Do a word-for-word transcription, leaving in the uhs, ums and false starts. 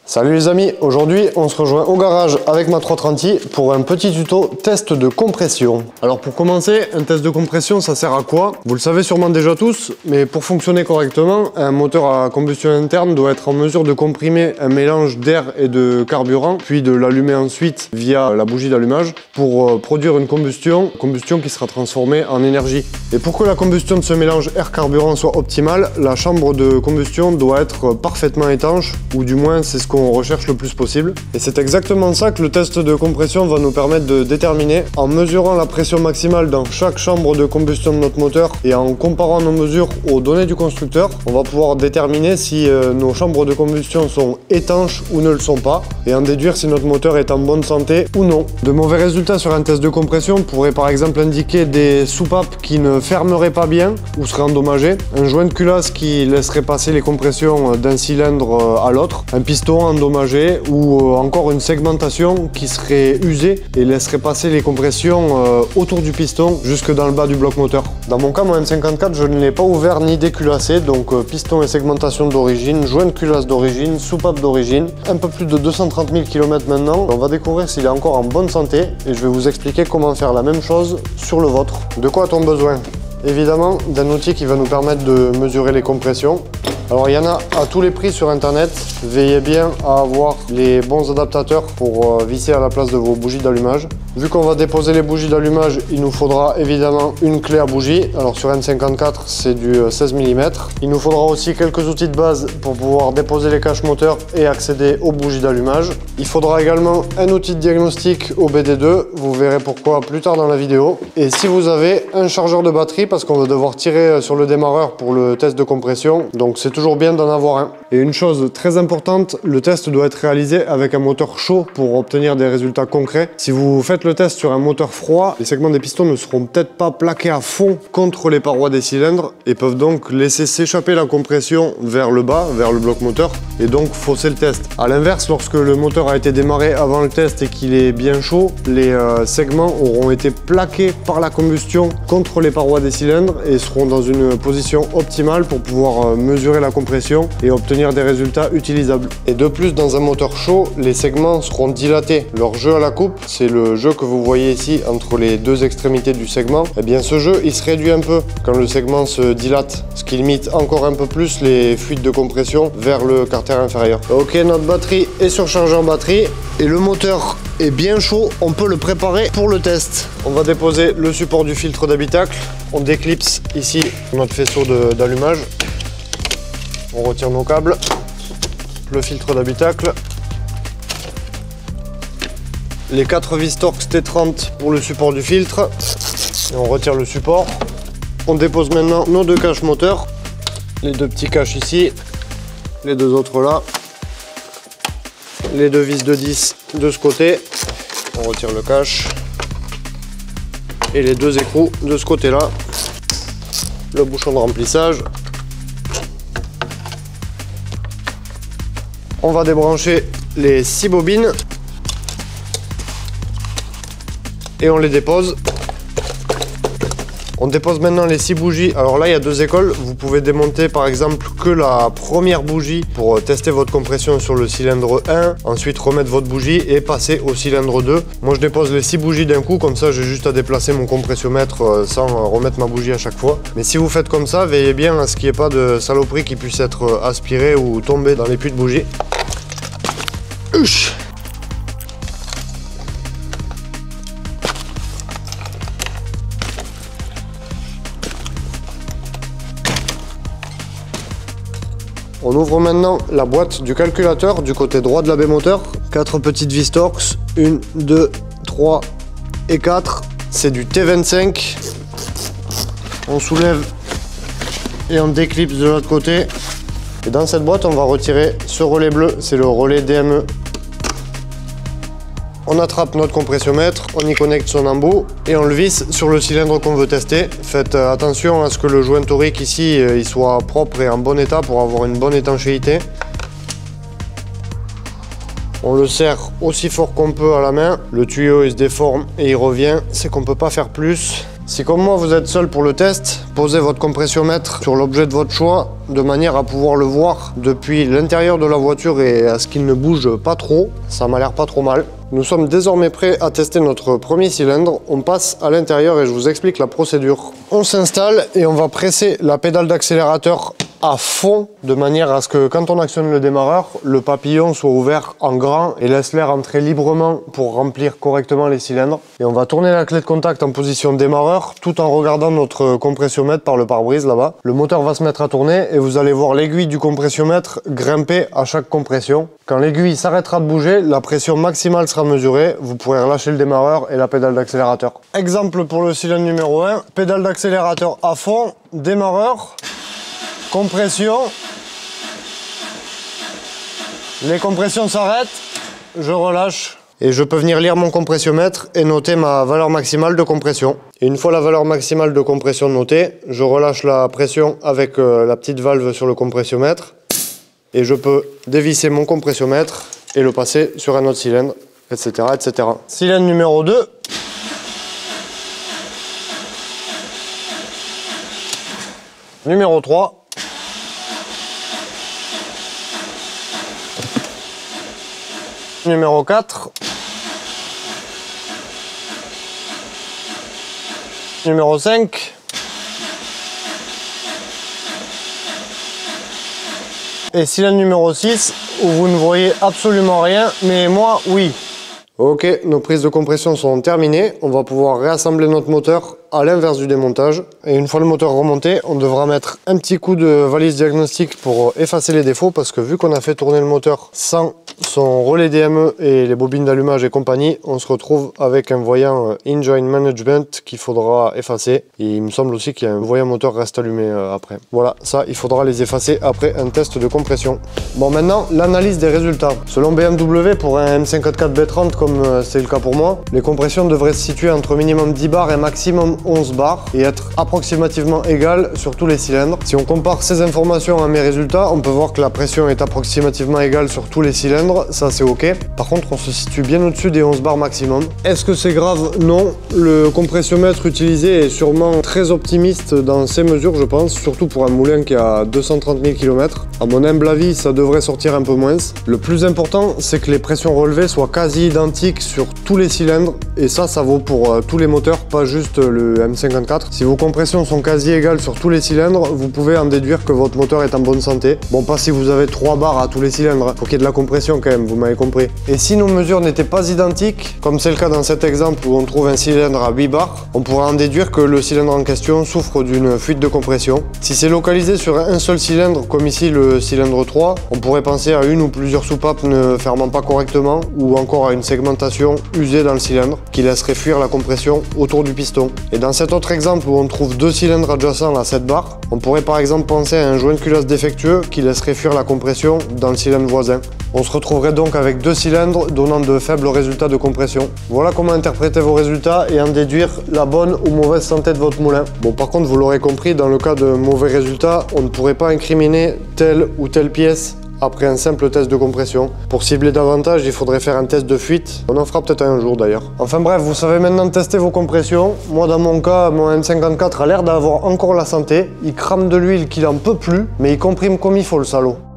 Salut les amis, aujourd'hui on se rejoint au garage avec ma trois cent trente i pour un petit tuto test de compression. Alors pour commencer, un test de compression ça sert à quoi? Vous le savez sûrement déjà tous, mais pour fonctionner correctement, un moteur à combustion interne doit être en mesure de comprimer un mélange d'air et de carburant, puis de l'allumer ensuite via la bougie d'allumage pour produire une combustion, combustion qui sera transformée en énergie. Et pour que la combustion de ce mélange air-carburant soit optimale, la chambre de combustion doit être parfaitement étanche, ou du moins c'est ce qu'on on recherche le plus possible. Et c'est exactement ça que le test de compression va nous permettre de déterminer en mesurant la pression maximale dans chaque chambre de combustion de notre moteur et en comparant nos mesures aux données du constructeur. On va pouvoir déterminer si euh, nos chambres de combustion sont étanches ou ne le sont pas et en déduire si notre moteur est en bonne santé ou non. De mauvais résultats sur un test de compression pourraient par exemple indiquer des soupapes qui ne fermeraient pas bien ou seraient endommagées, un joint de culasse qui laisserait passer les compressions d'un cylindre à l'autre, un piston endommagé ou encore une segmentation qui serait usée et laisserait passer les compressions autour du piston jusque dans le bas du bloc moteur. Dans mon cas, mon M cinquante-quatre, je ne l'ai pas ouvert ni déculassé, donc piston et segmentation d'origine, joint de culasse d'origine, soupape d'origine, un peu plus de deux cent trente mille kilomètres maintenant. On va découvrir s'il est encore en bonne santé et je vais vous expliquer comment faire la même chose sur le vôtre. De quoi a-t-on besoin? Évidemment, d'un outil qui va nous permettre de mesurer les compressions. Alors il y en a à tous les prix sur internet, veillez bien à avoir les bons adaptateurs pour visser à la place de vos bougies d'allumage. Vu qu'on va déposer les bougies d'allumage, il nous faudra évidemment une clé à bougie. Alors sur M cinquante-quatre c'est du seize millimètres. Il nous faudra aussi quelques outils de base pour pouvoir déposer les caches moteurs et accéder aux bougies d'allumage. Il faudra également un outil de diagnostic au B D deux, vous verrez pourquoi plus tard dans la vidéo. Et si vous avez un chargeur de batterie, parce qu'on va devoir tirer sur le démarreur pour le test de compression, donc c'est toujours bien d'en avoir un. Et une chose très importante, le test doit être réalisé avec un moteur chaud pour obtenir des résultats concrets. Si vous faites le test sur un moteur froid, les segments des pistons ne seront peut-être pas plaqués à fond contre les parois des cylindres et peuvent donc laisser s'échapper la compression vers le bas, vers le bloc moteur, et donc fausser le test. A l'inverse, lorsque le moteur a été démarré avant le test et qu'il est bien chaud, les euh, segments auront été plaqués par la combustion contre les parois des cylindres et seront dans une position optimale pour pouvoir euh, mesurer la compression et obtenir des résultats utilisables. Et de plus, dans un moteur chaud, les segments seront dilatés. Leur jeu à la coupe, c'est le jeu que vous voyez ici entre les deux extrémités du segment. Et bien ce jeu, il se réduit un peu quand le segment se dilate, ce qui limite encore un peu plus les fuites de compression vers le carter inférieur. Ok, notre batterie est surchargée en batterie et le moteur est bien chaud, on peut le préparer pour le test. On va déposer le support du filtre d'habitacle, on déclipse ici notre faisceau d'allumage. On retire nos câbles, le filtre d'habitacle, les quatre vis Torx T trente pour le support du filtre, et on retire le support. On dépose maintenant nos deux caches moteurs, les deux petits caches ici, les deux autres là, les deux vis de dix de ce côté, on retire le cache, et les deux écrous de ce côté là, le bouchon de remplissage. On va débrancher les six bobines et on les dépose. On dépose maintenant les six bougies. Alors là, il y a deux écoles. Vous pouvez démonter par exemple que la première bougie pour tester votre compression sur le cylindre un, ensuite remettre votre bougie et passer au cylindre deux. Moi, je dépose les six bougies d'un coup, comme ça j'ai juste à déplacer mon compressiomètre sans remettre ma bougie à chaque fois. Mais si vous faites comme ça, veillez bien à ce qu'il n'y ait pas de saloperie qui puisse être aspirée ou tomber dans les puits de bougie. Uch. On ouvre maintenant la boîte du calculateur du côté droit de la baie moteur. Quatre petites vis Torx, une, deux, trois et quatre. C'est du T vingt-cinq. On soulève et on déclipse de l'autre côté. Et dans cette boîte, on va retirer ce relais bleu, c'est le relais D M E. On attrape notre compressiomètre, on y connecte son embout et on le visse sur le cylindre qu'on veut tester. Faites attention à ce que le joint torique ici il soit propre et en bon état pour avoir une bonne étanchéité. On le serre aussi fort qu'on peut à la main. Le tuyau il se déforme et il revient, c'est qu'on ne peut pas faire plus. Si comme moi vous êtes seul pour le test, posez votre compressiomètre sur l'objet de votre choix de manière à pouvoir le voir depuis l'intérieur de la voiture et à ce qu'il ne bouge pas trop. Ça m'a l'air pas trop mal. Nous sommes désormais prêts à tester notre premier cylindre. On passe à l'intérieur et je vous explique la procédure. On s'installe et on va presser la pédale d'accélérateur à fond de manière à ce que quand on actionne le démarreur, le papillon soit ouvert en grand et laisse l'air entrer librement pour remplir correctement les cylindres. Et on va tourner la clé de contact en position démarreur tout en regardant notre compressiomètre par le pare-brise là-bas. Le moteur va se mettre à tourner et vous allez voir l'aiguille du compressiomètre grimper à chaque compression. Quand l'aiguille s'arrêtera de bouger, la pression maximale sera mesurée. Vous pourrez relâcher le démarreur et la pédale d'accélérateur. Exemple pour le cylindre numéro un, pédale d'accélérateur à fond, démarreur. Compression, les compressions s'arrêtent, je relâche et je peux venir lire mon compressiomètre et noter ma valeur maximale de compression. Et une fois la valeur maximale de compression notée, je relâche la pression avec euh, la petite valve sur le compressiomètre et je peux dévisser mon compressiomètre et le passer sur un autre cylindre, et cetera et cetera. Cylindre numéro deux. Numéro trois. Numéro quatre. Numéro cinq. Et cylindre numéro six, où vous ne voyez absolument rien, mais moi, oui. Ok, nos prises de compression sont terminées. On va pouvoir réassembler notre moteur à l'inverse du démontage. Et une fois le moteur remonté, on devra mettre un petit coup de valise diagnostique pour effacer les défauts, parce que vu qu'on a fait tourner le moteur sans son relais D M E et les bobines d'allumage et compagnie, on se retrouve avec un voyant Engine Management qu'il faudra effacer. Et il me semble aussi qu'il y a un voyant moteur reste allumé après. Voilà, ça il faudra les effacer après un test de compression. Bon, maintenant l'analyse des résultats. Selon B M W, pour un M cinquante-quatre B trente comme c'est le cas pour moi, les compressions devraient se situer entre minimum dix bars et maximum onze bars et être approximativement égales sur tous les cylindres. Si on compare ces informations à mes résultats, on peut voir que la pression est approximativement égale sur tous les cylindres, ça c'est ok. Par contre, on se situe bien au-dessus des onze bars maximum. Est-ce que c'est grave? Non. Le compressiomètre utilisé est sûrement très optimiste dans ses mesures, je pense, surtout pour un moulin qui a deux cent trente mille kilomètres. À mon humble avis, ça devrait sortir un peu moins. Le plus important, c'est que les pressions relevées soient quasi identiques sur tous les cylindres, et ça, ça vaut pour euh, tous les moteurs, pas juste le M cinquante-quatre. Si vos compressions sont quasi égales sur tous les cylindres, vous pouvez en déduire que votre moteur est en bonne santé. Bon, pas si vous avez trois bars à tous les cylindres, faut qu'il y ait de la compression quand même, vous m'avez compris. Et si nos mesures n'étaient pas identiques, comme c'est le cas dans cet exemple où on trouve un cylindre à huit bars, on pourrait en déduire que le cylindre en question souffre d'une fuite de compression. Si c'est localisé sur un seul cylindre, comme ici le cylindre trois, on pourrait penser à une ou plusieurs soupapes ne fermant pas correctement, ou encore à une segmentation usée dans le cylindre qui laisserait fuir la compression autour du piston. Et dans cet autre exemple où on trouve deux cylindres adjacents à sept bars, on pourrait par exemple penser à un joint de culasse défectueux qui laisserait fuir la compression dans le cylindre voisin. On se retrouverait donc avec deux cylindres donnant de faibles résultats de compression. Voilà comment interpréter vos résultats et en déduire la bonne ou mauvaise santé de votre moulin. Bon, par contre, vous l'aurez compris, dans le cas de mauvais résultats, on ne pourrait pas incriminer telle ou telle pièce après un simple test de compression. Pour cibler davantage, il faudrait faire un test de fuite. On en fera peut-être un jour d'ailleurs. Enfin bref, vous savez maintenant tester vos compressions. Moi dans mon cas, mon M cinquante-quatre a l'air d'avoir encore la santé. Il crame de l'huile qu'il en peut plus, mais il comprime comme il faut le salaud.